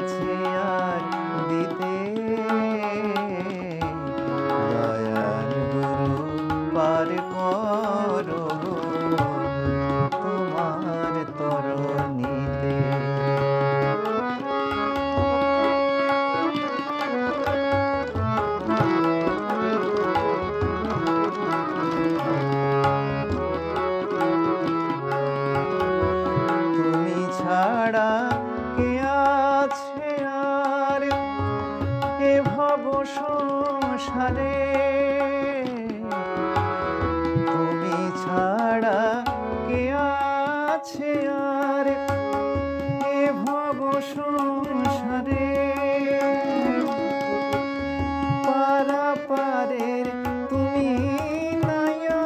আছে আর দিতে? দয়াল গুরু পার করো তোমার তরণীতে। তুমি ছাড়া কে আছে আর এ ভব সংসারে? তুমি ছাড়া কে আছে আর এ ভব সংসারে? পারাপারের তুমি নাইয়া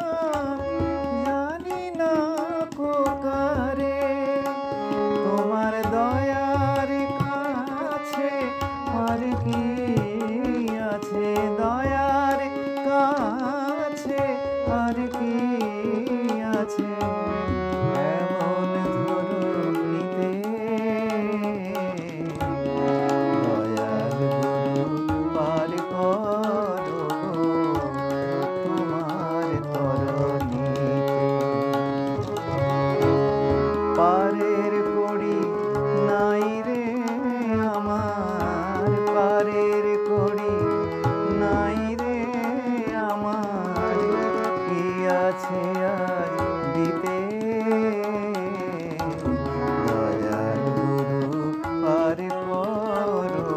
জানি না কোকারে। তোমার দয়ার কাছে আর কি আছে? দয়ার কাছে আর কি আছে? এমন ধরণীতে দয়াল গুরু পার করো তোমার তরণীতে। পারের কড়ি নাই রে আমার, পারের কড়ি নাই রে আমার, কি আছে আজ দিতে? দয়াল গুরু পার করো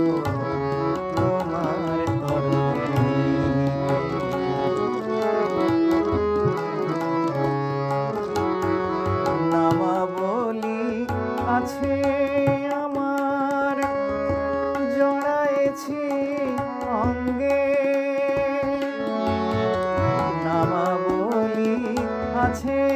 তোমার তরণীতে। নামাবলী আছে আমার জড়াইছি অঙ্গে। নামাবলী আছে